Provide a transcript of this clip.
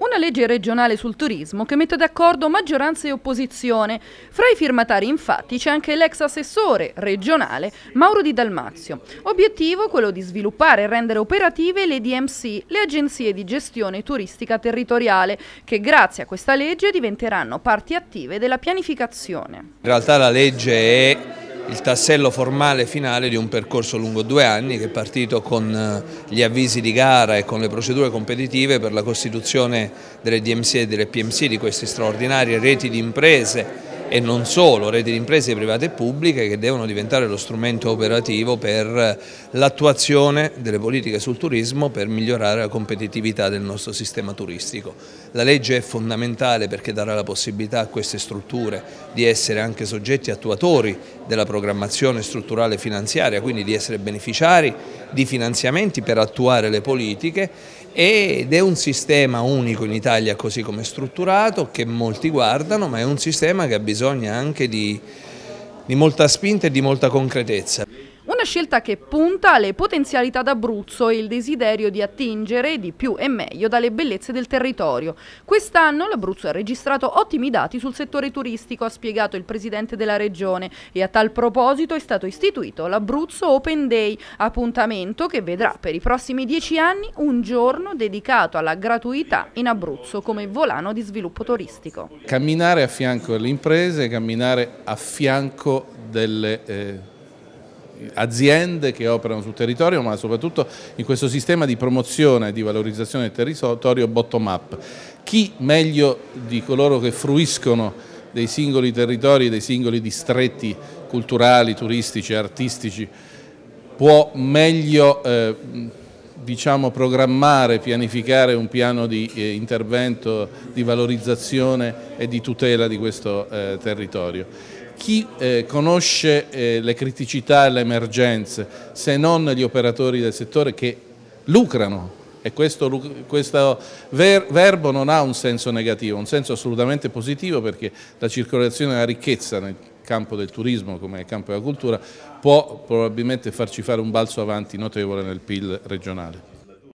Una legge regionale sul turismo che mette d'accordo maggioranza e opposizione. Fra i firmatari infatti c'è anche l'ex assessore regionale Mauro Di Dalmazio. Obiettivo quello di sviluppare e rendere operative le DMC, le agenzie di gestione turistica territoriale, che grazie a questa legge diventeranno parti attive della pianificazione. In realtà la legge è il tassello formale finale di un percorso lungo 2 anni che è partito con gli avvisi di gara e con le procedure competitive per la costituzione delle DMC e delle PMC, di queste straordinarie reti di imprese e non solo, reti di imprese private e pubbliche che devono diventare lo strumento operativo per l'attuazione delle politiche sul turismo per migliorare la competitività del nostro sistema turistico. La legge è fondamentale perché darà la possibilità a queste strutture di essere anche soggetti attuatori della programmazione strutturale finanziaria, quindi di essere beneficiari di finanziamenti per attuare le politiche, ed è un sistema unico in Italia così come è strutturato, che molti guardano, ma è un sistema che ha bisogno anche di molta spinta e di molta concretezza. Una scelta che punta alle potenzialità d'Abruzzo e il desiderio di attingere di più e meglio dalle bellezze del territorio. Quest'anno l'Abruzzo ha registrato ottimi dati sul settore turistico, ha spiegato il presidente della regione, e a tal proposito è stato istituito l'Abruzzo Open Day, appuntamento che vedrà per i prossimi 10 anni un giorno dedicato alla gratuità in Abruzzo come volano di sviluppo turistico. Camminare a fianco delle imprese, camminare a fianco delle aziende che operano sul territorio, ma soprattutto in questo sistema di promozione e di valorizzazione del territorio bottom up. Chi meglio di coloro che fruiscono dei singoli territori, dei singoli distretti culturali, turistici, artistici, può meglio programmare, pianificare un piano di intervento, di valorizzazione e di tutela di questo territorio. Chi conosce le criticità e le emergenze, se non gli operatori del settore che lucrano, e questo verbo non ha un senso negativo, un senso assolutamente positivo, perché la circolazione della ricchezza nel campo del turismo come nel campo della cultura può probabilmente farci fare un balzo avanti notevole nel PIL regionale.